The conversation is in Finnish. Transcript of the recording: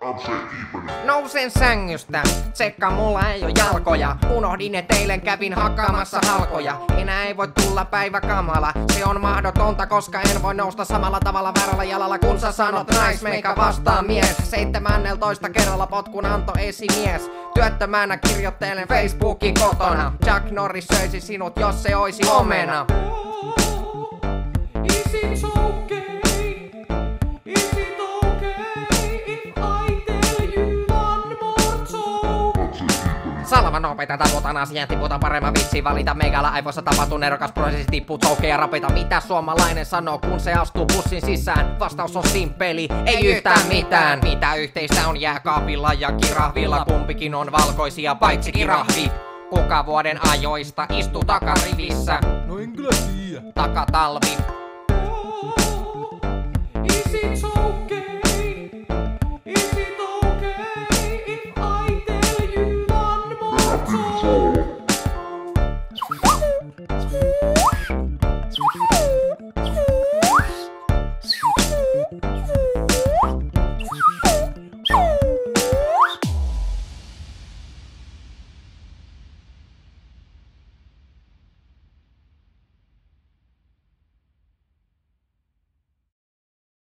Nousen sängystä, tsekka mulla ei oo jalkoja. Unohdin et eilen kävin hakkaamassa halkoja. Enää ei voi tulla päivä kamala. Se on mahdotonta, koska en voi nousta samalla tavalla väärällä jalalla. Kun sä sanot naismeikä vastaan mies. 17 kerralla potkun anto esimies. Työttömänä kirjoittelen Facebookin kotona. Chuck Norris söisi sinut, jos se oisi omena. Salva nopeita, taputan asian, tiputan paremman vitsi. Valita meikalla aivoissa tapahtuu nerokas prosessi, tippuu choukea rapita. Mitä suomalainen sanoo, kun se astuu bussin sisään? Vastaus on simppeli, ei yhtään mitään. Mitä yhteistä on jääkaapilla ja kirahvilla? Kumpikin on valkoisia, paitsi kirahvi. Kuka vuoden ajoista istuu takarivissä? No en kyllä tiedä. Takatalvi.